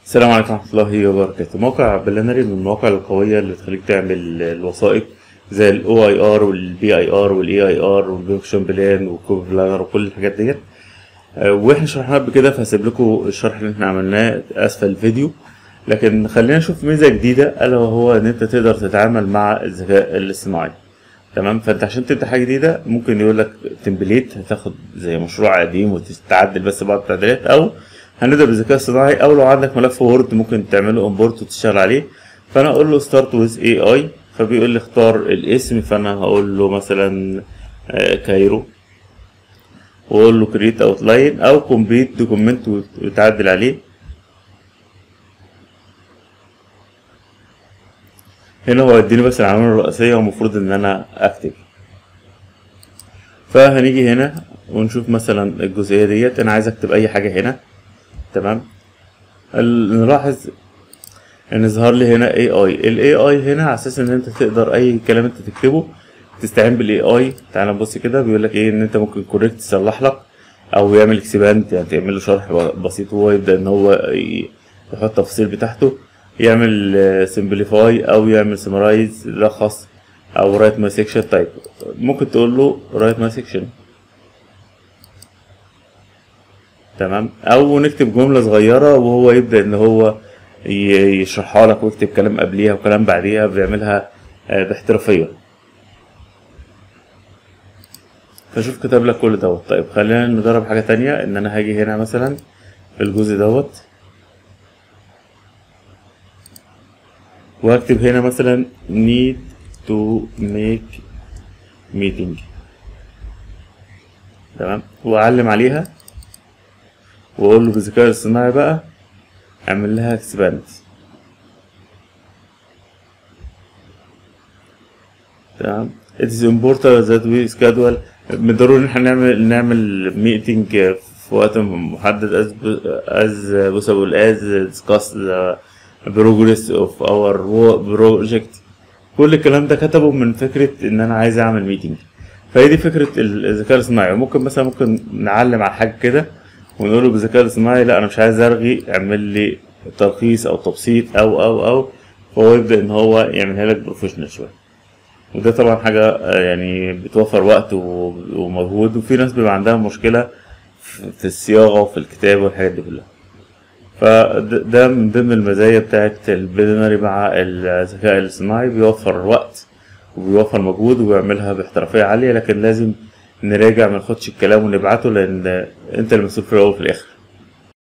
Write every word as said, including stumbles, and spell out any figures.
السلام عليكم ورحمة الله وبركاته. موقع بلانري من المواقع القوية اللي بتخليك تعمل الوثائق زي ال أو آي آر وال بي آي آر وال إي آي آر والفانكشن بلان والكوب بلانر وكل الحاجات ديت. آه، واحنا شرحناها قبل كده، فهسيب لكم الشرح اللي احنا عملناه اسفل الفيديو. لكن خلينا نشوف ميزة جديدة، الا وهو ان انت تقدر تتعامل مع الذكاء الاصطناعي. تمام، فانت عشان تبدا حاجه جديده ممكن يقول لك تمبليت، هتاخد زي مشروع قديم وتتعدل بس بعض التعديلات، او هنبدا بالذكاء الصناعي، او لو عندك ملف وورد ممكن تعمله امبورت وتشتغل عليه. فانا اقول له ستارت ويز اي اي، فبيقول لي اختار الاسم، فانا هقول له مثلا آه، كايرو، واقول له كريت اوتلاين او كومبليت دوكيمنت وتعدل عليه. هنا هو يديني بس العناوين الرئيسيه ومفروض ان انا اكتب. فهنيجي هنا ونشوف مثلا الجزئيه ديت، انا عايز اكتب اي حاجه هنا. تمام، ال- نلاحظ ان ظهر لي هنا اي اي. الاي اي هنا على اساس ان انت تقدر اي كلام انت تكتبه تستعين بالاي اي. تعال نبص كده، بيقول لك ايه ان انت ممكن كوريكت تصلح لك، او يعمل اكسباند يعني تعمل له شرح بسيط، وهو يبدا ان هو ي- يحط التفاصيل بتاعته، يعمل سمبليفاي او يعمل سمرايز يلخص، او رايت ماي سيكشن تايب. ممكن تقول له رايت ماي سيكشن. تمام، او نكتب جملة صغيرة وهو يبدأ ان هو ي- يشرحها لك، ويكتب كلام قبليها وكلام بعديها، بيعملها آه، باحترافية. فشوف كتب لك كل دوت. طيب خلينا نجرب حاجة تانية، ان انا هاجي هنا مثلا في الجزء دوت، وهكتب هنا مثلا need to make meeting. تمام، واعلم عليها واقول له بالذكاء الاصطناعي بقى اعمل لها expand. تمام، it is important that we schedule. من ضروري ان احنا نعمل نعمل ميتنج في وقت محدد as as possible as discuss the progress of our wo- project. كل الكلام ده كتبه من فكرة ان انا عايز اعمل ميتنج. فهي دي فكرة الذكاء الاصطناعي. ممكن مثلا ممكن نعلم على حاجة كده ونقول له بالذكاء الاصطناعي لا انا مش عايز ارغي، اعمل لي تلخيص او تبسيط او او او فهو يبدأ ان هو يعملها لك بروفيشنال شوية. وده طبعا حاجة آه، يعني بتوفر وقت و- ومجهود، وفي ناس بيبقى عندها مشكلة في في الصياغة وفي الكتابة والحاجات دي كلها. فده من ضمن المزايا بتاعت البيلينري مع الذكاء الاصطناعي، بيوفر وقت وبيوفر مجهود وبيعملها باحترافية عالية. لكن لازم نراجع، مناخدش الكلام ونبعته، لأن انت المسؤول في الأول وفي الآخر.